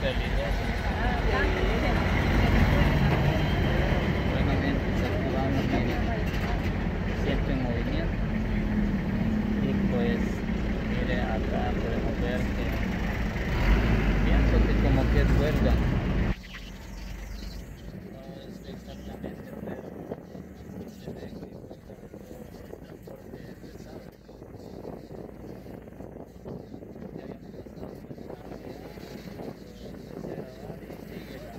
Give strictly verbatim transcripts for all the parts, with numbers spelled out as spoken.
peligroso. Bueno, bien, se activamos, miren, siempre en movimiento. Y pues, mire, acá podemos ver que pienso que como que huelga. No sé exactamente, pero se ve que huelga todo el transporte pesado. Ya habíamos pasado por esta área, empecé a grabar y sigue la...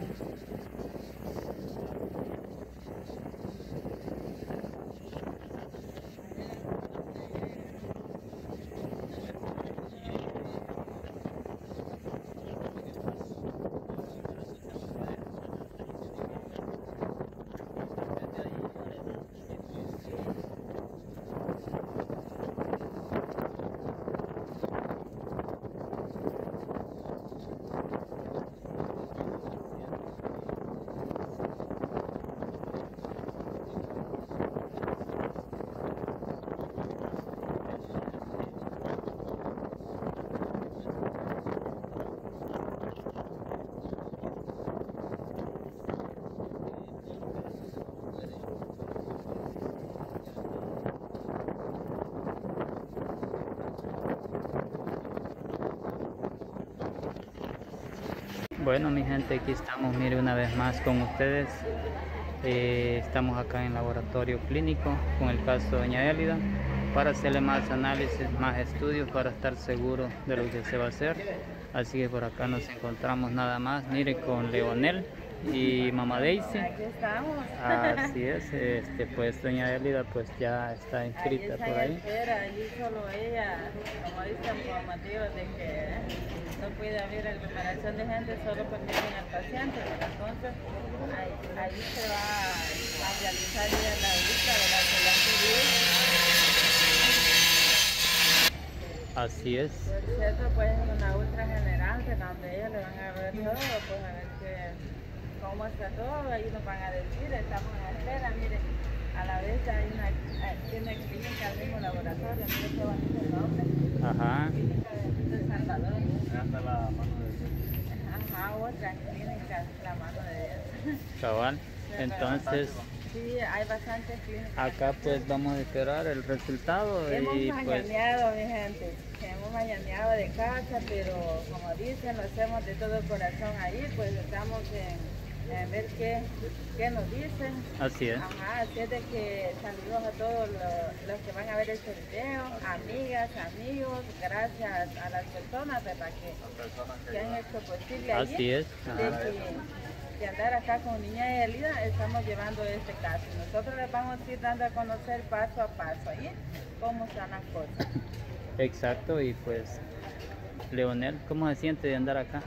Bueno, mi gente, aquí estamos, mire, una vez más con ustedes. Eh, estamos acá en el laboratorio clínico con el caso de doña Élida para hacerle más análisis, más estudios para estar seguros de lo que se va a hacer. Así que por acá nos encontramos nada más, mire, con Leonel y mamá Daisy. Aquí estamos. Así es, este, pues doña Élida pues ya está inscrita ahí por ahí. Espera, allí solo ella, como dicen por motivos de que no puede haber aglomeración de gente, solo permiten al paciente. Entonces ahí, ahí se va a realizar ya la vista de la Así es. Por cierto, pues es una ultra general que donde ellos le van a ver todo, pues a ver qué, cómo está todo, ahí nos van a decir, estamos en espera, miren, a la vez hay una, hay una clínica del mismo laboratorio, miren qué bonito el nombre. Ajá. Clínica de Salvador. Ahí anda la mano de Dios. Ajá, otra clínica, la mano de Dios. Cabal. Entonces, sí, hay bastantes clínicas. acá pues vamos a esperar el resultado. Hemos y pues mañaneado, mi gente, hemos mañaneado de casa, pero como dicen, lo hacemos de todo corazón ahí, pues estamos en, en ver qué, qué nos dicen. Así es. Ajá, así es de que saludos a todos los, los que van a ver este video, amigas, amigos, gracias a las personas, ¿verdad? Que, que han hecho posible allí. Así es. De que, de andar acá con niña Élida, estamos llevando este caso. Nosotros les vamos a ir dando a conocer paso a paso ahí cómo están las cosas. Exacto, y pues Leonel, ¿cómo se siente de andar acá?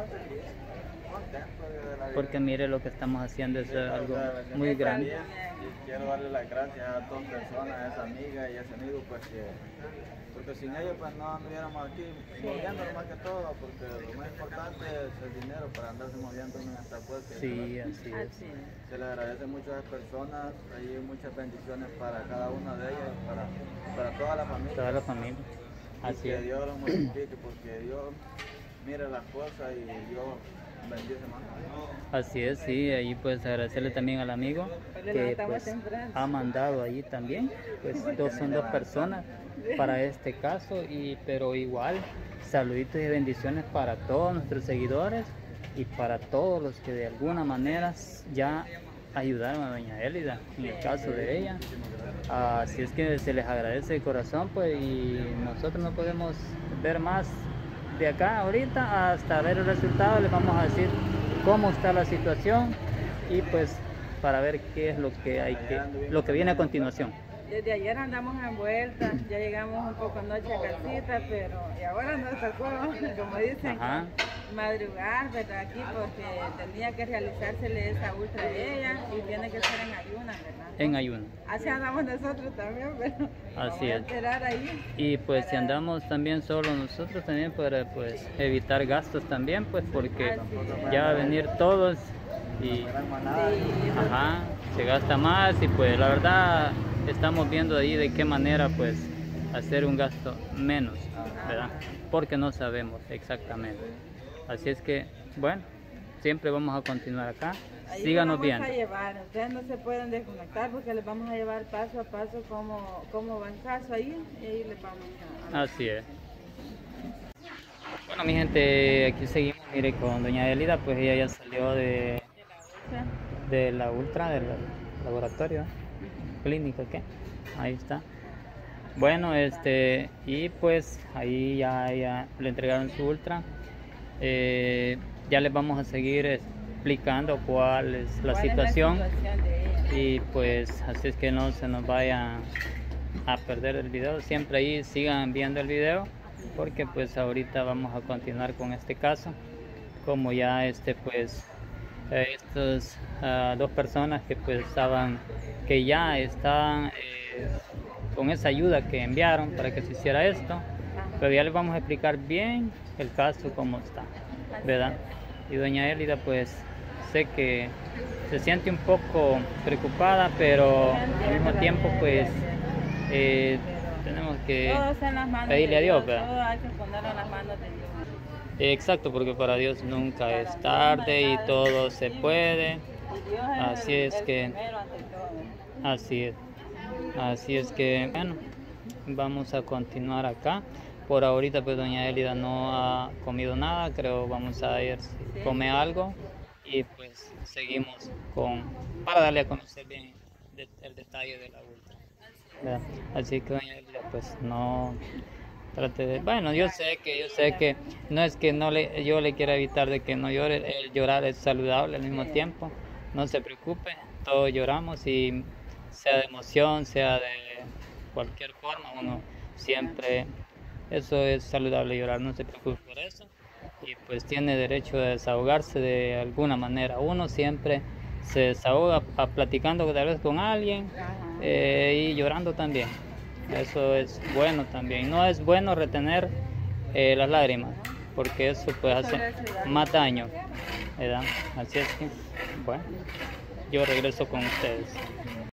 Porque mire, lo que estamos haciendo es algo muy grande. Y quiero darle las gracias a todas personas, a esa amiga y a ese amigo, pues que, porque sin ellos pues no anduviéramos aquí moviéndonos más que todo, porque lo más importante es el dinero para andarse moviendo en esta puerta. Sí, así es. Se le agradece mucho a las personas, hay muchas bendiciones para cada una de ellas, para, para toda la familia. Toda la familia. Así que es. Dios los multiplique, porque Dios mira las cosas y Dios bendice más. Así es, sí, ahí pues agradecerle también al amigo que pues ha mandado allí también, pues dos, son dos personas para este caso, y pero igual saluditos y bendiciones para todos nuestros seguidores y para todos los que de alguna manera ya ayudaron a doña Élida en el caso de ella. Así es que se les agradece de corazón, pues, y nosotros no podemos ver más de acá ahorita hasta ver el resultado. Les vamos a decir cómo está la situación y pues para ver qué es lo que hay que, lo que viene a continuación. Desde ayer andamos envueltas, ya llegamos un poco noche a casita, pero y ahora nos tocó, como dicen, Ajá. madrugar, ¿verdad? Aquí porque tenía que realizársele esa ultra a ella y tiene que ser en ayunas, ¿verdad? En ayuno. Así andamos nosotros también, pero así vamos a es. esperar ahí. Y pues para... si andamos también solo nosotros también para pues evitar gastos también, pues porque ya va a venir todos y Sí, ajá, se gasta más y pues la verdad estamos viendo ahí de qué manera pues hacer un gasto menos, ¿verdad? Porque no sabemos exactamente. Así es que bueno, siempre vamos a continuar acá. Ahí Síganos les vamos viendo. a llevar, ustedes no se pueden desconectar porque les vamos a llevar paso a paso cómo, cómo va el caso ahí y ahí les vamos a... Así es. Bueno, mi gente, aquí seguimos, mire, con doña Elida, pues ella ya salió de, de la ultra, del laboratorio, clínica, ¿qué? Ahí está. Bueno, este, y pues ahí ya, ya le entregaron su ultra. Eh, ya les vamos a seguir explicando cuál es la ¿Cuál situación, es la situación de ella? y pues así es que no se nos vaya a perder el video. Siempre ahí sigan viendo el video, porque pues ahorita vamos a continuar con este caso. Como ya este pues eh, estas uh, dos personas que pues estaban, que ya están eh, con esa ayuda que enviaron para que se hiciera esto, pero ya les vamos a explicar bien el caso cómo está, ¿verdad? Y doña Elida pues sé que se siente un poco preocupada, pero al mismo tiempo pues eh, tenemos que Todo está en las manos pedirle de a Dios, Dios, ¿verdad? todo hay que ponerlo en las manos de Dios. Exacto, porque para Dios nunca es tarde y todo se puede. Y Dios es Así el, es el que, primero ante todo. así es, así es que, bueno, vamos a continuar acá. Por ahorita pues doña Elida no ha comido nada, creo vamos a ir si come algo y pues seguimos con, para darle a conocer bien de, el detalle de la ultra, ¿verdad? Así que doña Elida pues no trate de, bueno, yo sé que, yo sé que no es que no le, yo le quiera evitar de que no llore, el llorar es saludable al mismo tiempo, no se preocupe, todos lloramos, y sea de emoción, sea de cualquier forma, uno siempre, eso es saludable llorar, no se preocupe por eso, y pues tiene derecho a desahogarse de alguna manera. Uno siempre se desahoga a, platicando tal vez con alguien eh, y llorando también, eso es bueno también. No es bueno retener eh, las lágrimas, porque eso puede hacer más daño, ¿verdad? Así es que, bueno, yo regreso con ustedes.